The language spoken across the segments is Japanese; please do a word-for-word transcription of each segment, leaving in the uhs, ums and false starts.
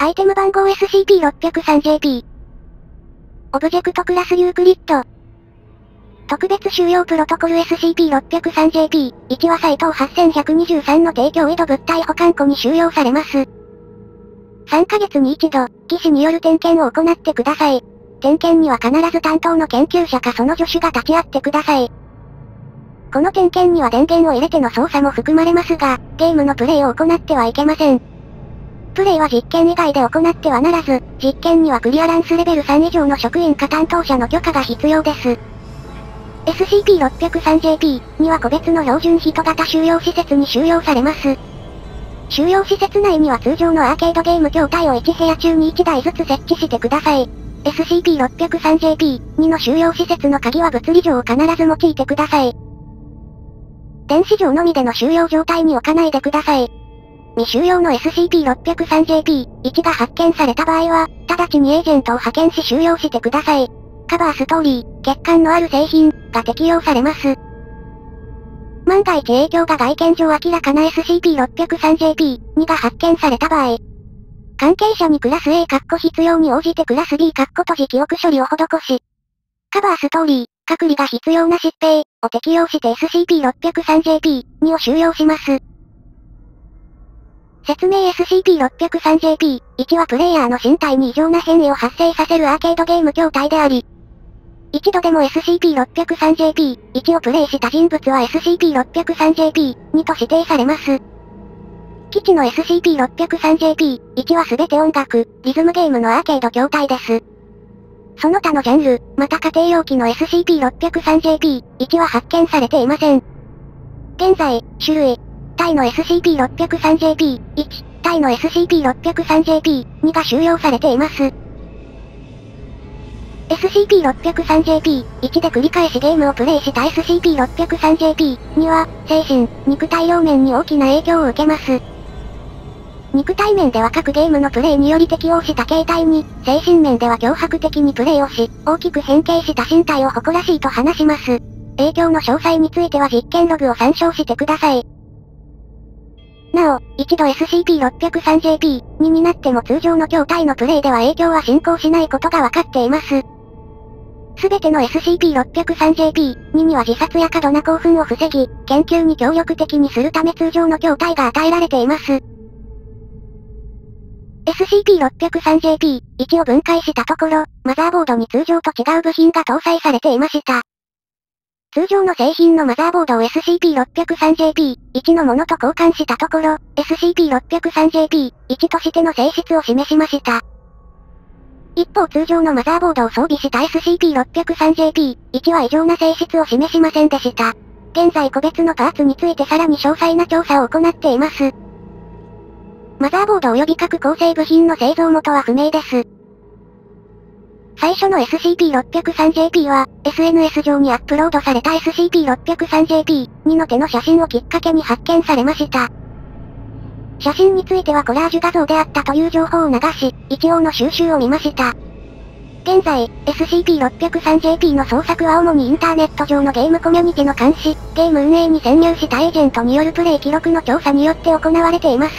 アイテム番号 エスシーピーろっぴゃくさんジェーピー。オブジェクトクラスユークリッド。特別収容プロトコル エスシーピーろっぴゃくさんジェーピー、いちは斎藤はっせんひゃくにじゅうさんの提供井戸物体保管庫に収容されます。さんかげつに一度、技師による点検を行ってください。点検には必ず担当の研究者かその助手が立ち会ってください。この点検には電源を入れての操作も含まれますが、ゲームのプレイを行ってはいけません。プレイは実験以外で行ってはならず、実験にはクリアランスレベルさん以上の職員か担当者の許可が必要です。エスシーピーろっぴゃくさんジェーピー には個別の標準人型収容施設に収容されます。収容施設内には通常のアーケードゲーム筐体をいち部屋中にいちだいずつ設置してください。エスシーピーろっぴゃくさんジェーピー にの収容施設の鍵は物理上を必ず用いてください。電子上のみでの収容状態に置かないでください。未収容の エスシーピーろっぴゃくさんジェーピーいち が発見された場合は、直ちにエージェントを派遣し収容してください。カバーストーリー、欠陥のある製品が適用されます。万が一影響が外見上明らかな エスシーピーろっぴゃくさんジェーピーに が発見された場合、関係者にクラス A 括弧必要に応じてクラス B 括弧閉じ記憶処理を施し、カバーストーリー、隔離が必要な疾病を適用して エスシーピーろっぴゃくさんジェーピーに を収容します。説明 エスシーピーろっぴゃくさんジェーピーいち はプレイヤーの身体に異常な変異を発生させるアーケードゲーム筐体であり、一度でも エスシーピーろっぴゃくさんジェーピーいち をプレイした人物は エスシーピーろっぴゃくさんジェーピーに と指定されます。基地の エスシーピーろっぴゃくさんジェーピーいち はすべて音楽、リズムゲームのアーケード筐体です。その他のジャンル、また家庭用機の エスシーピーろっぴゃくさんジェーピーいち は発見されていません。現在、種類、体の エスシーピーろっぴゃくさんジェーピーいち、体の エスシーピーろっぴゃくさんジェーピーに が収容されています。エスシーピーろっぴゃくさんジェーピーいち で繰り返しゲームをプレイした エスシーピーろっぴゃくさんジェーピーに は、精神、肉体両面に大きな影響を受けます。肉体面では各ゲームのプレイにより適応した形態に、精神面では脅迫的にプレイをし、大きく変形した身体を誇らしいと話します。影響の詳細については実験ログを参照してください。なお、一度 エスシーピーろっぴゃくさんジェーピーに になっても通常の筐体のプレイでは影響は進行しないことがわかっています。すべての エスシーピーろっぴゃくさんジェーピーに には自殺や過度な興奮を防ぎ、研究に協力的にするため通常の筐体が与えられています。エスシーピーろっぴゃくさんジェーピーいち を分解したところ、マザーボードに通常と違う部品が搭載されていました。通常の製品のマザーボードを エスシーピーろっぴゃくさんジェーピーいち のものと交換したところ、エスシーピーろっぴゃくさんジェーピーいち としての性質を示しました。一方通常のマザーボードを装備した エスシーピーろっぴゃくさんジェーピーいち は異常な性質を示しませんでした。現在個別のパーツについてさらに詳細な調査を行っています。マザーボード及び各構成部品の製造元は不明です。最初の エスシーピーろっぴゃくさんジェーピー は、エスエヌエス 上にアップロードされた エスシーピーろっぴゃくさんジェーピーに の手の写真をきっかけに発見されました。写真についてはコラージュ画像であったという情報を流し、一応の収集を見ました。現在、エスシーピーろっぴゃくさんジェーピー の捜索は主にインターネット上のゲームコミュニティの監視、ゲーム運営に潜入したエージェントによるプレイ記録の調査によって行われています。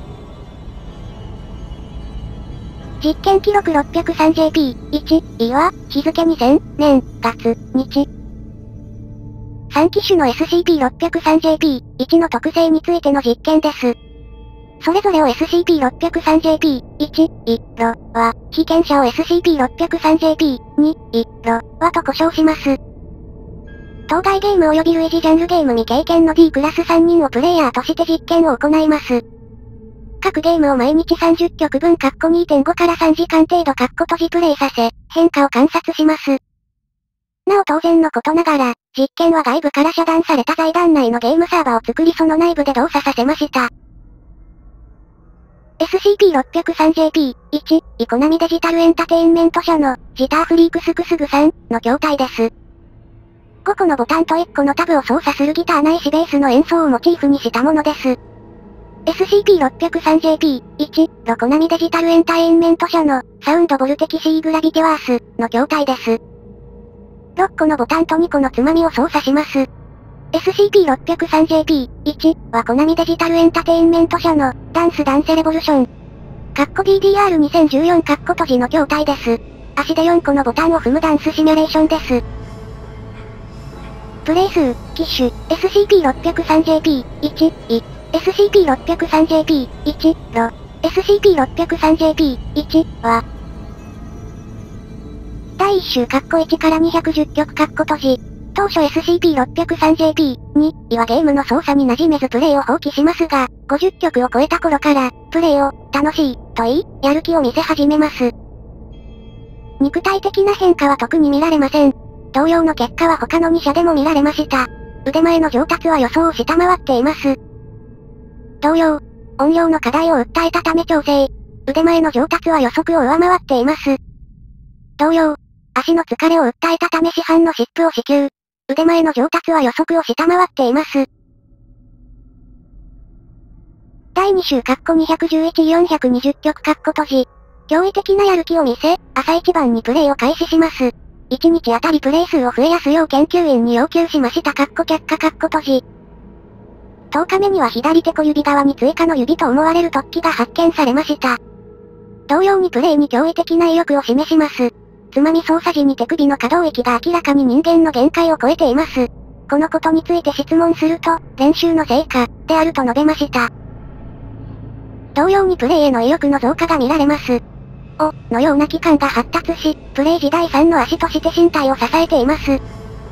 実験記録 ろっぴゃくさんジェーピーいち いは、日付にせんねん、月、日。さん機種の エスシーピーろっぴゃくさんジェーピーいち の特性についての実験です。それぞれを エスシーピーろっぴゃくさんジェーピーいち、い、ろ、は、被験者を エスシーピーろっぴゃくさんジェーピーに、い、ろ、はと呼称します。当該ゲーム及び類似ジャンルゲーム未経験の D クラスさんにんをプレイヤーとして実験を行います。各ゲームを毎日さんじゅっきょくぶん にてんご からさんじかん程度閉じプレイさせ、変化を観察します。なお当然のことながら、実験は外部から遮断された財団内のゲームサーバーを作りその内部で動作させました。エスシーピーろっぴゃくさんジェーピーいち、イコナミデジタルエンタテインメント社の、ギターフリークスクスグさんの筐体です。ごこのボタンといっこのタブを操作するギターないしベースの演奏をモチーフにしたものです。エスシーピーろっぴゃくさんジェーピーいち、ロコナミデジタルエンタインメント社の、サウンドボルテキシーグラビティワースの筐体です。ろっこのボタンとにこのつまみを操作します。エスシーピーろっぴゃくさんジェーピーいち はコナミデジタルエンタテインメント社の、ダンスダンセレボリュション。 カッコ ビーディーアールにせんじゅうよん カッコ閉じの筐体です。足でよんこのボタンを踏むダンスシミュレーションです。プレイ数、機種、エスシーピーろっぴゃくさんジェーピー、いち、い、エスシーピーろっぴゃくさんジェーピー、いち、ろ、エスシーピーろっぴゃくさんジェーピー、いち、は、だいいっ週カッコいちからにひゃくじゅっきょくカッコ閉じ。当初 エスシーピーろっぴゃくさんジェーピー、に、いはゲームの操作に馴染めずプレイを放棄しますが、ごじゅっきょくを超えた頃から、プレイを、楽しい、と言い、やる気を見せ始めます。肉体的な変化は特に見られません。同様の結果は他のに社でも見られました。腕前の上達は予想を下回っています。同様、音量の課題を訴えたため調整。腕前の上達は予測を上回っています。同様、足の疲れを訴えたため市販の湿布を支給。腕前の上達は予測を下回っています。だいに週カッコにひゃくじゅういちよんひゃくにじゅっきょくカッコ閉じ。驚異的なやる気を見せ、朝一番にプレイを開始します。いちにちあたりプレイ数を増えやすよう研究員に要求しましたカッコ却下カッコ閉じ。とおかめには左手小指側に追加の指と思われる突起が発見されました。同様にプレイに驚異的な意欲を示します。つまみ操作時に手首の可動域が明らかに人間の限界を超えています。このことについて質問すると、練習の成果、であると述べました。同様にプレイへの意欲の増加が見られます。お、のような器官が発達し、プレイ時第三の足として身体を支えています。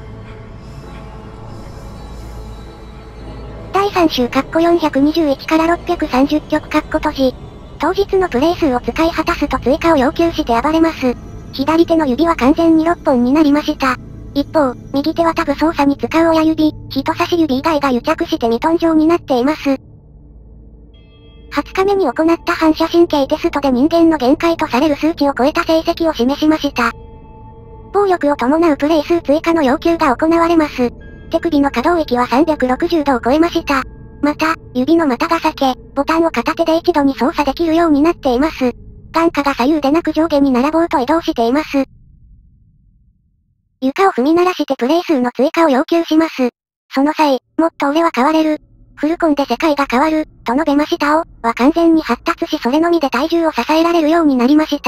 だいさん週カッコよんひゃくにじゅういちからろっぴゃくさんじゅっきょくカッコ閉じ。当日のプレイ数を使い果たすと追加を要求して暴れます。左手の指は完全にろっぽんになりました。一方、右手はタブ操作に使う親指、人差し指以外が癒着してミトン状になっています。はつかめに行った反射神経テストで人間の限界とされる数値を超えた成績を示しました。暴力を伴うプレイ数追加の要求が行われます。手首の可動域はさんびゃくろくじゅうどを超えました。また、指の股が裂け、ボタンを片手で一度に操作できるようになっています。眼下が左右でなく上下に並ぼうと移動しています。床を踏み鳴らしてプレイ数の追加を要求します。その際、もっと俺は変われる。フルコンで世界が変わる、と述べましたを、は完全に発達しそれのみで体重を支えられるようになりました。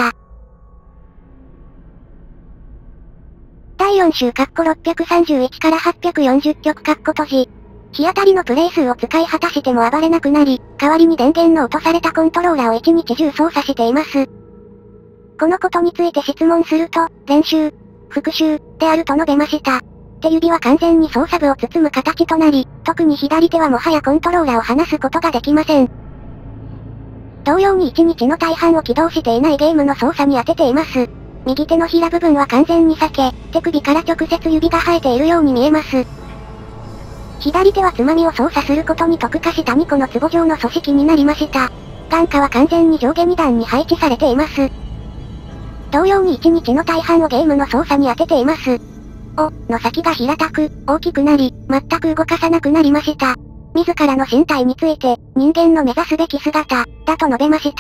だいよん週カッコろっぴゃくさんじゅういちからはっぴゃくよんじゅっきょくカッコ閉じ。日当たりのプレイ数を使い果たしても暴れなくなり、代わりに電源の落とされたコントローラーを一日中操作しています。このことについて質問すると、練習、復習、であると述べました。手指は完全に操作部を包む形となり、特に左手はもはやコントローラーを離すことができません。同様にいちにちの大半を起動していないゲームの操作に当てています。右手のひら部分は完全に裂け、手首から直接指が生えているように見えます。左手はつまみを操作することに特化したにこの壺状の組織になりました。眼下は完全に上下に段に配置されています。同様にいちにちの大半をゲームの操作に当てています。お、の先が平たく、大きくなり、全く動かさなくなりました。自らの身体について、人間の目指すべき姿、だと述べました。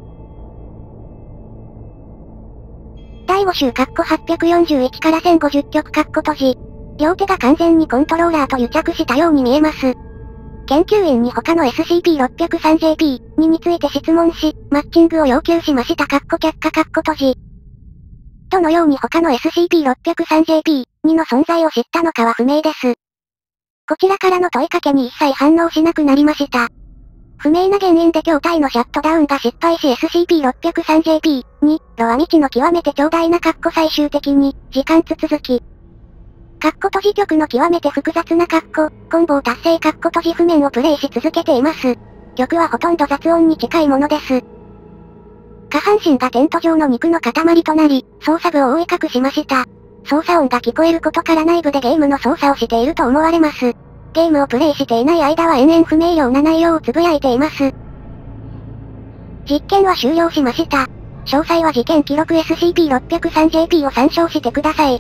だいご週カッコはっぴゃくよんじゅういちからせんごじゅっきょくカッコ閉じ。両手が完全にコントローラーと癒着したように見えます。研究員に他の エスシーピーろっぴゃくさんジェーピー にについて質問し、マッチングを要求しました。カッコ却下カッコ閉じ。どのように他の エスシーピーろっぴゃくさんジェーピー にの存在を知ったのかは不明です。こちらからの問いかけに一切反応しなくなりました。不明な原因で筐体のシャットダウンが失敗し エスシーピーろっぴゃくさんジェーピー に、ロは未知の極めて長大なカッコ最終的に、時間つ続き。カッコ閉じ曲の極めて複雑なカッコ、コンボを達成カッコ閉じ譜面をプレイし続けています。曲はほとんど雑音に近いものです。下半身がテント状の肉の塊となり、操作部を覆い隠しました。操作音が聞こえることから内部でゲームの操作をしていると思われます。ゲームをプレイしていない間は延々不明瞭な内容をつぶやいています。実験は終了しました。詳細は事件記録 エスシーピーろっぴゃくさんジェーピー を参照してください。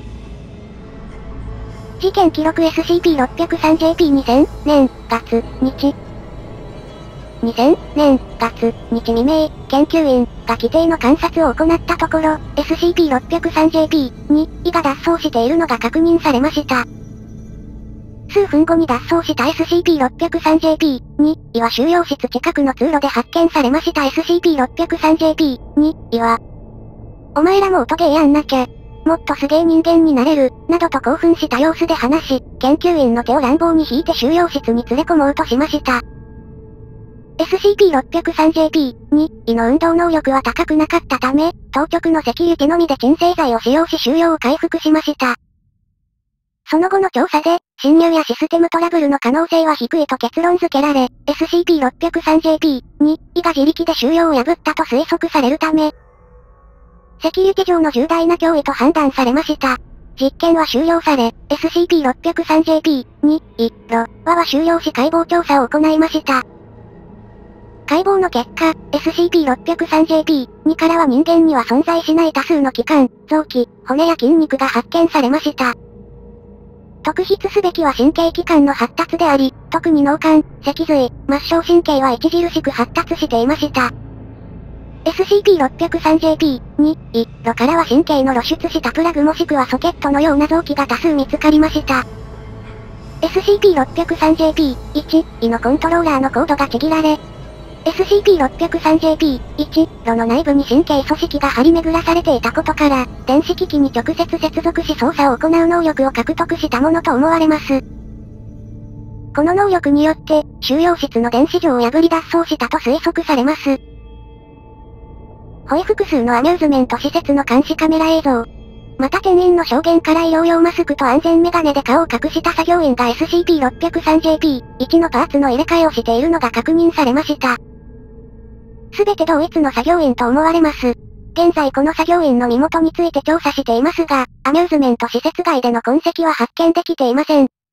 事件記録 エスシーピーろっぴゃくさんジェーピーにせんねん月日にせんねん月日未明、研究員が規定の観察を行ったところ、エスシーピーろっぴゃくさんジェーピー に、胃が脱走しているのが確認されました。 数分後に脱走した エスシーピーろっぴゃくさんジェーピーにいは収容室近くの通路で発見されました。 エスシーピーろっぴゃくさんジェーピーにいは、お前らも音ゲーやんなきゃ。もっとすげえ人間になれる、などと興奮した様子で話し、研究員の手を乱暴に引いて収容室に連れ込もうとしました。エスシーピーろっぴゃくさんジェーピーにいの運動能力は高くなかったため、当局のセキュリティのみで鎮静剤を使用し収容を回復しました。その後の調査で、侵入やシステムトラブルの可能性は低いと結論付けられ、エスシーピーろっぴゃくさんジェーピーにいが自力で収容を破ったと推測されるため、セキュリティ上の重大な脅威と判断されました。実験は終了され、エスシーピーろっぴゃくさんジェーピーにいろはは終了し解剖調査を行いました。解剖の結果、エスシーピーろっぴゃくさんジェーピーにからは人間には存在しない多数の器官、臓器、骨や筋肉が発見されました。特筆すべきは神経器官の発達であり、特に脳幹、脊髄、末梢神経は著しく発達していました。エスシーピーろっぴゃくさんジェーピーにいろからは神経の露出したプラグもしくはソケットのような臓器が多数見つかりました。エスシーピーろっぴゃくさんジェーピーいちいのコントローラーのコードがちぎられ、エスシーピーろっぴゃくさんジェーピーいちろの内部に神経組織が張り巡らされていたことから、電子機器に直接接続し操作を行う能力を獲得したものと思われます。この能力によって、収容室の電子錠を破り脱走したと推測されます。ほい複数のアミューズメント施設の監視カメラ映像。また店員の証言から医療用マスクと安全メガネで顔を隠した作業員が エスシーピーろっぴゃくさんジェーピーいちのパーツの入れ替えをしているのが確認されました。すべて同一の作業員と思われます。現在この作業員の身元について調査していますが、アミューズメント施設外での痕跡は発見できていません。